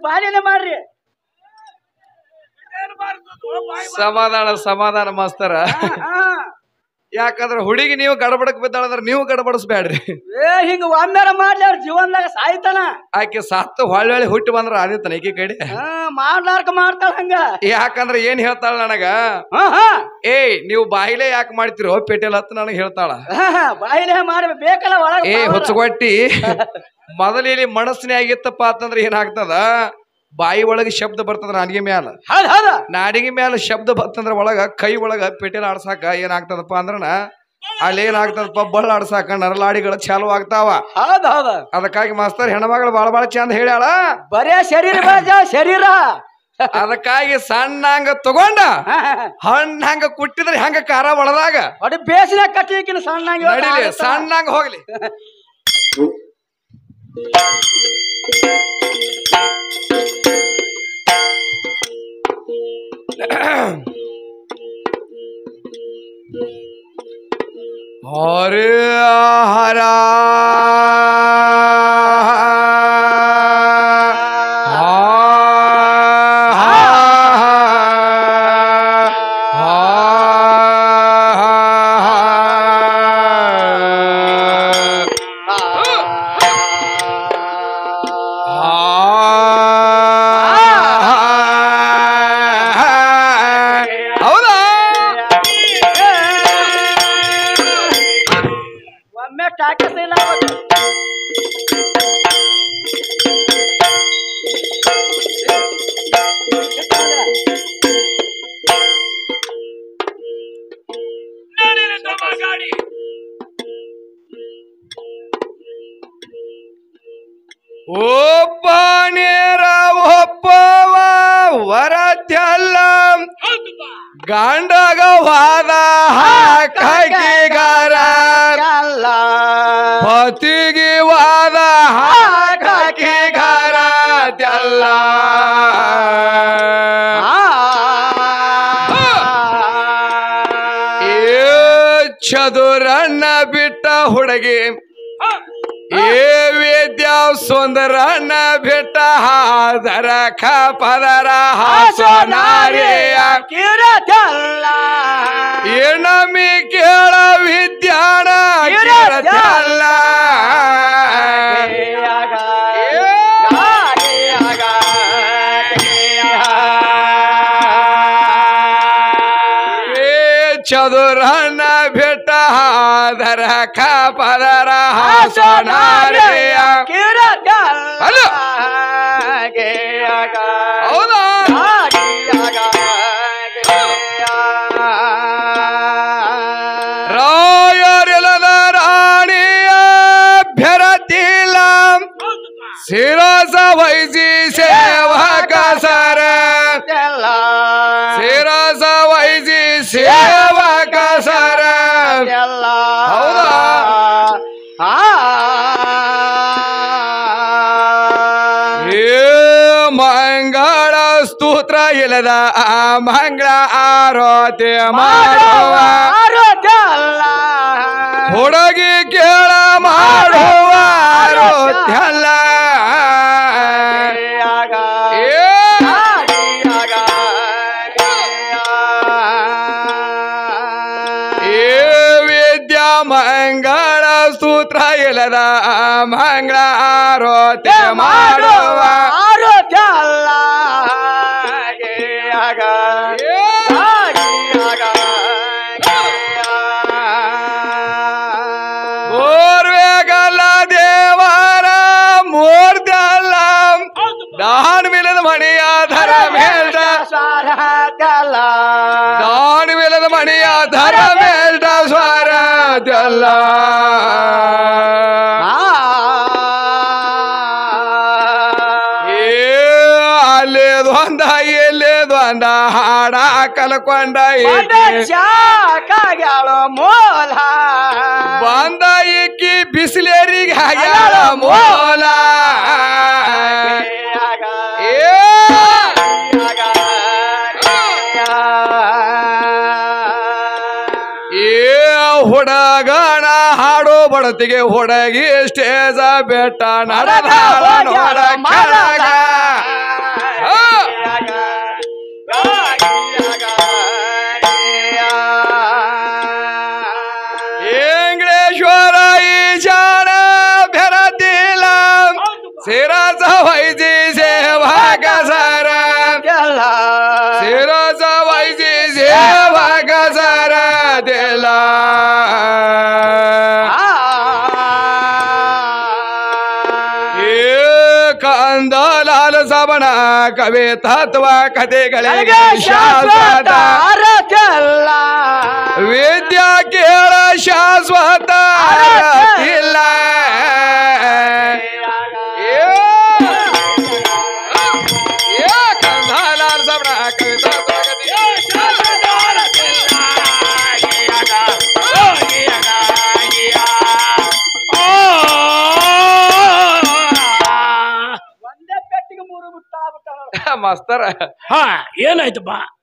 ಬಾಲಿನೇ ಮಾಡ್ರಿ. ಸಮಾಧಾನ ಸಮಾಧಾನ ಮಾಸ್ತರ. ಯಾಕಂದ್ರ ಹುಡುಗಿ ನೀವು ಗಡಬಡಕ್ ಬಿದ್ದಾಳಂದ್ರ ನೀವು ಗಡಬಡಿಸ್ಬೇಡ್ರಿ. ಹಿಂಗ ಒಮ್ಮೆರ ಮಾಡ್ಲಿ ಅವ್ರ ಜೀವನದಾಗ ಸಾಯ್ತಾನ. ಆಕೆ ಸತ್ತು ಹೊಳ್ಳಿ ಹುಟ್ಟಿ ಬಂದ್ರ ಆದಿತ್ತನ ಈಕಿ ಕಡೆ ಮಾಡ್ಲಾರ್ಕ ಮಾಡ್ತಾಳ ಹಂಗ. ಯಾಕಂದ್ರ ಏನ್ ಹೇಳ್ತಾಳ ನನಗ, ನೀವು ಬಾಯಿಲೆ ಯಾಕೆ ಮಾಡ್ತಿರೋ ಪೇಟೆಲ್ ಹತ್ತ ನನಗ್ ಹೇಳ್ತಾಳ. ಬಾಯಿಲೆ ಮಾಡ್ಬೇಕು ಬೇಕಲ್ಲ ಒಳಗ. ಹುಚ್ಚಗೊಟ್ಟಿ ಮೊದಲೇಲಿ ಮನಸ್ಸಿನ ಆಗಿತ್ತಪ್ಪ ಅಂತಂದ್ರ ಏನಾಗ್ತದ, ಬಾಯಿ ಒಳಗೆ ಶಬ್ದ ಬರ್ತದ ನಾಡಿಗೆ ಮ್ಯಾಲ. ನಾಡಿಗೆ ಮ್ಯಾಲ ಶಬ್ದ ಬರ್ತಂದ್ರ ಒಳಗ ಕೈ ಒಳಗ ಪೆಟೆಲ್ ಆಡ್ಸಾಕ ಏನಾಗ್ತದಪ್ಪ ಅಂದ್ರನ ಅಲ್ಲಿ ಏನಾಗ್ತದಪ್ಪ ಬಳ್ಳ ಆಡ್ಸಾಕ ನರಲಾಡಿಗಳು ಚಾಲು ಆಗ್ತಾವ. ಅದಕ್ಕಾಗಿ ಮಾಸ್ತರ್ ಹೆಣ್ಮಗಳು ಬಾಳ ಬಾಳ ಚಂದ ಹೇಳ್ಯಾಳ, ಬರೇ ಶರೀರ ಶರೀರ. ಅದಕ್ಕಾಗಿ ಸಣ್ಣ ಹಂಗ ತಗೊಂಡ ಹಣ್ಣ ಹಂಗ ಕುಟ್ಟಿದ್ರೆ ಹಂಗ ಖಾರ ಒಳದಾಗ ಬೇಸಿನ ಕಟ್ಟಿನ ಸಣ್ಣ ನಡಿಲಿ, ಸಣ್ಣ ಹಂಗ ಹೋಗ್ಲಿ. ಹರೇ ಹರ ಒಬ್ಬ ನೇರ ಒಬ್ಬವ ವರತ್ಯಲ್ಲ ಗಂಡಗ ವಾದ ಹಾಕಿಗಾರ ಪತಿಗೆ ವಾದ ಹಾಕಿಗಾರ ತೆಲ್ಲ ಚದುರನ್ನ ಬಿಟ್ಟ ಹುಡುಗಿ ವೇದ್ಯ ಸುಂದರನ್ನ ಬಿಟ್ಟ ಹಾದರ ಪದರ ಹಾಸನಾರಿಯ ಏನಮಿ ಕೇಳ ವಿದ್ಯಾಣ ಕಿರತಲ್ಲ ಚದುರನ್ನ ಬಿಟ್ಟ ಹಾದರ ಪದರ ಹಾಸನಾರಿಯ ಹೌದಾ ರಾಯರಿಲ್ಲದ ರಾಣಿಯ ಭೆರತಿಲ್ಲ ಶಿರಸ ವಹಿಸಿ ಸೇವಕ ಸರ ಶಿರಸ ವಹಿಸಿ ಸೇವಕ ಸರ ಹೌದಾ ಮಂಗಳ ಸ್ತೋತ್ರ ಇಲ್ಲದ ಮಂಗಳ ಆರೋತಿ ಮಾಡುವ ಹುಡುಗಿ ಕೇಳ ಮಾಡುವ ಆರೋತ್ಯಲ್ಲ ವಿದ್ಯಾ ಮಂಗಳ ಸೂತ್ರ ಇಲ್ಲದ ಮಂಗಳ ಆರೋತಿ ಮಾಡುವ ಆರೋತ್ಯಲ್ಲ ಓರ್ವೇಗಲ್ಲ ದೇವರ ಮೂರ್ತಿಯಲ್ಲ ದಾನ್ ವಿಲದ ಮಣಿಯ ಧರ ಮೇಲ್ದ ದಾನ್ ವಿಲದ ಮಣಿಯ ಧರ ಮೇಲ್ದ ಸ್ವರದಲ್ಲ ಅಲ್ಲೇದೊಂದ ಇಲ್ಲೇದೊಂದ ಹಾಡ ಕಲ್ಕೊಂಡ ಕಾಗ್ಯಾಳೋ ಮೋಲ ಬಂದ ಇಕ್ಕಿ ಬಿಸಿಲೇರಿಗೆ ಆಗ್ಯಾಳ ಮೋಲ ಹುಡುಗನ ಹಾಡು ಬಡತಿಗೆ ಹುಡುಗಿ ಸ್ಟೇಜ ಬೆಟ್ಟ ನಡೆದ ವೈಜಿ ಸೇವಕ ಸರ ಎಲ್ಲ ಶಿರಸ ವೈಜಿ ಸೇವಕ ಸರ ದಿಲ್ಲ ಕಂದಲಾಲ ಸವಣ ಕವಿ ತತ್ವ ಕಥೆಗಳಿಗೆ ಶಾಶ್ವತ ಅರಜಲ್ಲ ವಿದ್ಯಾ ಕೇಳ ಶಾಶ್ವತ ಇಲ್ಲ ಕಂದಲಾಲ ಸವಣ ಕವಿ ತತ್ವ ಒಂದೇ ಪೆಟ್ಟಿಗೆ ಮೂರು ಮುಟ್ಟ ಮಾಸ್ತರ ಹಾ ಏನಾಯ್ತಪ್ಪ